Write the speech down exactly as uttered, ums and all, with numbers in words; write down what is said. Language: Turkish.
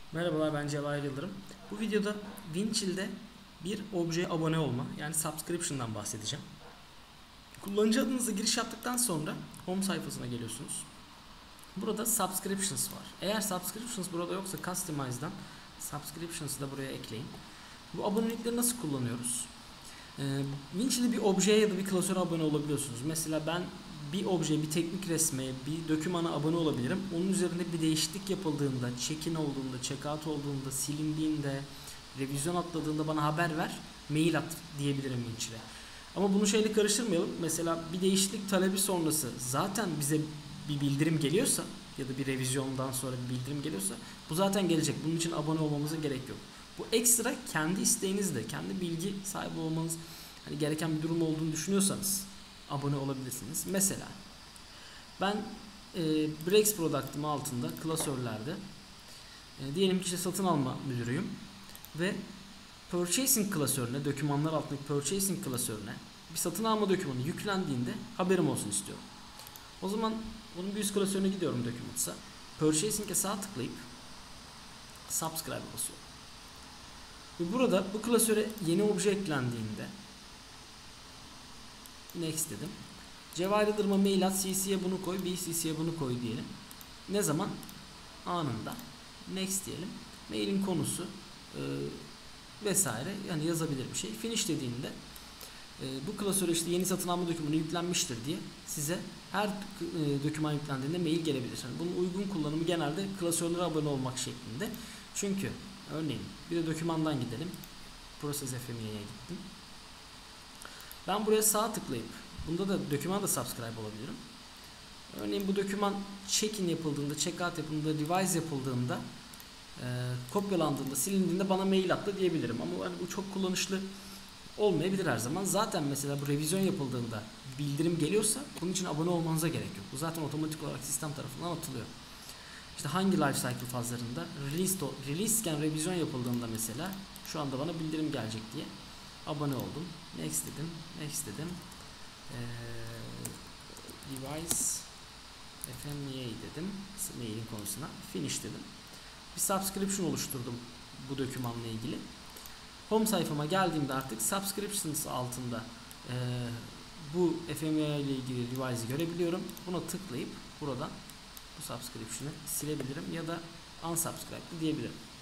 Merhabalar, ben Cevahir Yıldırım. Bu videoda Windchill'de bir objeye abone olma, yani subscription'dan bahsedeceğim. Kullanıcı adınızı giriş yaptıktan sonra home sayfasına geliyorsunuz. Burada subscriptions var. Eğer subscriptions burada yoksa customize'dan subscriptions'ı da buraya ekleyin. Bu abonelikleri nasıl kullanıyoruz? Ee, Windchill'de bir objeye ya da bir klasöre abone olabiliyorsunuz. Mesela ben bir objeye, bir teknik resme, bir dokümana abone olabilirim. Onun üzerinde bir değişiklik yapıldığında, check-in olduğunda, check-out olduğunda, silindiğinde, revizyon atladığında bana haber ver, mail at diyebilirim Windchill'e. Ama bunu şeyle karıştırmayalım. Mesela bir değişiklik talebi sonrası zaten bize bir bildirim geliyorsa ya da bir revizyondan sonra bir bildirim geliyorsa bu zaten gelecek. Bunun için abone olmamıza gerek yok. Bu ekstra kendi isteğinizle, kendi bilgi sahibi olmanız hani gereken bir durum olduğunu düşünüyorsanız abone olabilirsiniz. Mesela ben e, Breaks Product'ım altında klasörlerde e, diyelim ki işte satın alma müdürüyüm ve Purchasing klasörüne, dokümanlar altındaki Purchasing klasörüne bir satın alma dokümanı yüklendiğinde haberim olsun istiyorum. O zaman bunun bir üst klasörüne gidiyorum Documents'a. Purchasing'e sağ tıklayıp Subscribe'a basıyorum. Ve burada bu klasöre yeni obje eklendiğinde Next dedim. Cevahir Yıldırım'a mail at, C C'ye bunu koy, B C C'ye bunu koy diyelim. Ne zaman? Anında. Next diyelim. Mailin konusu e, vesaire yani yazabilir bir şey. Finish dediğinde e, bu klasöre işte yeni satın alma dokümanı yüklenmiştir diye size her e, doküman yüklendiğinde mail gelebilir. Yani bunun uygun kullanımı genelde klasörlere abone olmak şeklinde. Çünkü örneğin bir de dokümandan gidelim. Process F M E'ye gittim. Ben buraya sağ tıklayıp bunda da doküman da subscribe olabilirim. Örneğin bu doküman check-in yapıldığında, check-out yapıldığında, revise yapıldığında, e, kopyalandığında, silindiğinde bana mail attı diyebilirim. Ama hani bu çok kullanışlı olmayabilir her zaman. Zaten mesela bu revizyon yapıldığında bildirim geliyorsa bunun için abone olmanıza gerek yok. Bu zaten otomatik olarak sistem tarafından atılıyor. İşte hangi life cycle fazlarında release, release iken revizyon yapıldığında mesela şu anda bana bildirim gelecek diye abone oldum. Next dedim. Next dedim. Ee, device F M E A dedim. Mailin konusuna. Finish dedim. Bir subscription oluşturdum bu dokümanla ilgili. Home sayfama geldiğimde artık subscriptions altında e, bu F M E A ile ilgili revise'i görebiliyorum. Buna tıklayıp buradan bu subscription'ı silebilirim ya da unsubscribe diyebilirim.